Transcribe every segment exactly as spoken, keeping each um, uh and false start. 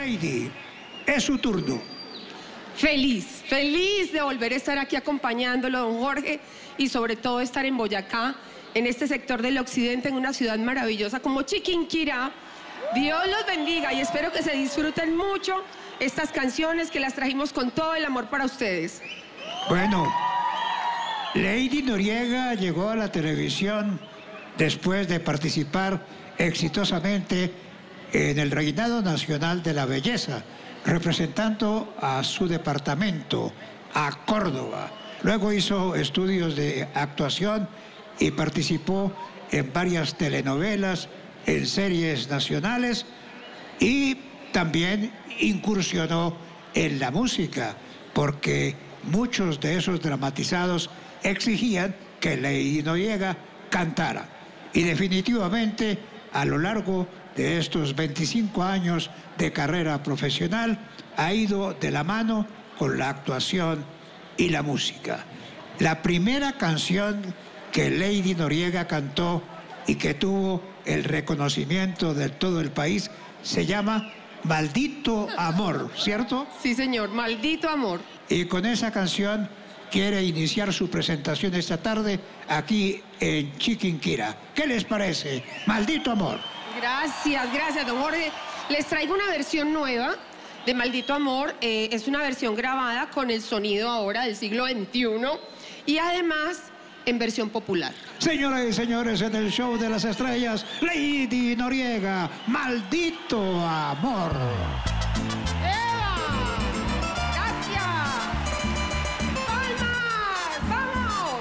Lady, es su turno. Feliz, feliz de volver a estar aquí acompañándolo, don Jorge, y sobre todo estar en Boyacá, en este sector del occidente, en una ciudad maravillosa como Chiquinquirá. Dios los bendiga y espero que se disfruten mucho estas canciones que las trajimos con todo el amor para ustedes. Bueno, Lady Noriega llegó a la televisión después de participar exitosamente en el Reinado Nacional de la Belleza, representando a su departamento, a Córdoba. Luego hizo estudios de actuación y participó en varias telenovelas, en series nacionales y también incursionó en la música, porque muchos de esos dramatizados exigían que Lady Noriega cantara. Y definitivamente, a lo largo de estos veinticinco años de carrera profesional, ha ido de la mano con la actuación y la música. La primera canción que Lady Noriega cantó y que tuvo el reconocimiento de todo el país se llama Maldito Amor, ¿cierto? Sí, señor, Maldito Amor. Y con esa canción quiere iniciar su presentación esta tarde aquí en Chiquinquirá. ¿Qué les parece? Maldito Amor. Gracias, gracias, don Jorge. Les traigo una versión nueva de Maldito Amor. Eh, es una versión grabada con el sonido ahora del siglo veintiuno y además en versión popular. Señoras y señores, en el show de las estrellas, Lady Noriega, Maldito Amor. ¡Eva! ¡Gracias! ¡Palmas! ¡Vamos!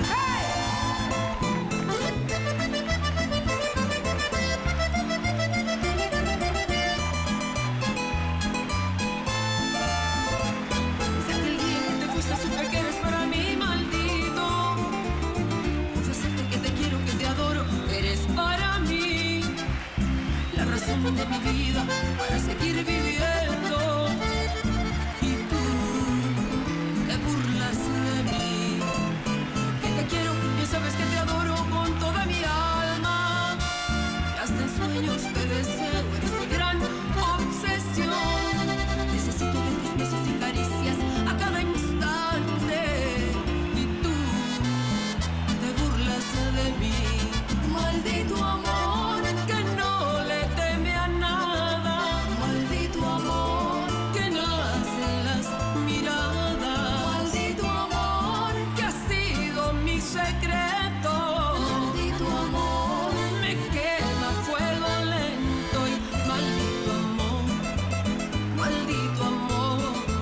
Desde aquel día que te fuiste supe que eres para mí maldito. Confesarte que te quiero, que te adoro, eres para mí la razón de mi vida para seguir viviendo. Y tú te burlas de mí, que te quiero, bien sabes que te adoro con toda mi alma. Y hasta en sueños te deseo, eres mi gran obsesión. Necesito de tus besos y caricias a cada instante. Y tú te burlas de mí. Maldito amor que no le teme a nada. Maldito amor que nace en las miradas. Maldito amor que ha sido mi secreto. Maldito amor me quema fuego lento. Y maldito amor, maldito amor.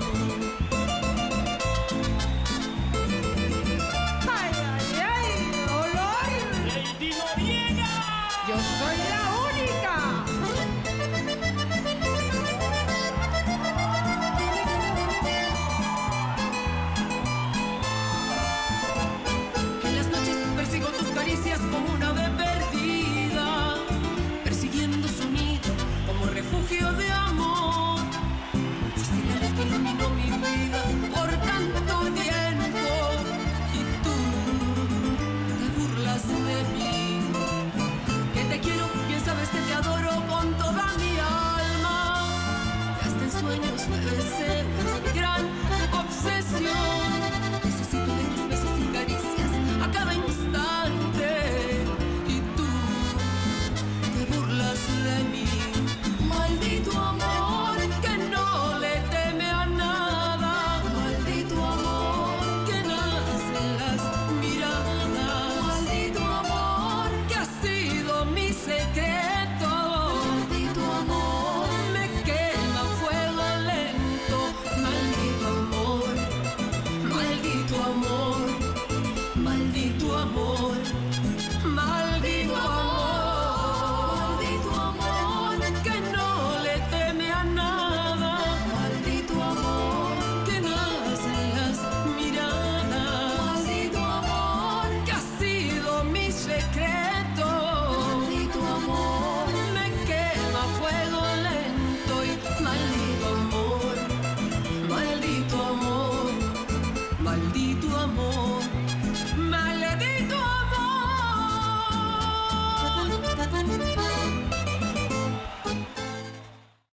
¡Ay, ay, ay! ¡Dolor! Lady Noriega. ¡Yo soy la única! En las noches persigo tus caricias como una ave perdida, persiguiendo su nido como refugio de amor. Fuiste la luz que iluminó mi vida por tanto tiempo. Y tú te burlas de mí, que te quiero, bien sabes que te adoro con toda mi alma. Y hasta en sueños te deseo, es mi gran obsesión. Necesito de tus besos y caricias a cada instante. Y tú te burlas de mí. Maldito amor que no le teme a nada. Maldito amor que nace en las miradas. Maldito amor que ha sido mi secreto. Maldito amor me quema fuego lento. Maldito amor, maldito amor, maldito amor, maldito amor, maldito amor que no le teme a nada. Maldito amor que nace en las miradas. Maldito amor que ha sido mi secreto. Maldito amor me quema fuego lento. Y maldito amor, maldito amor, maldito amor.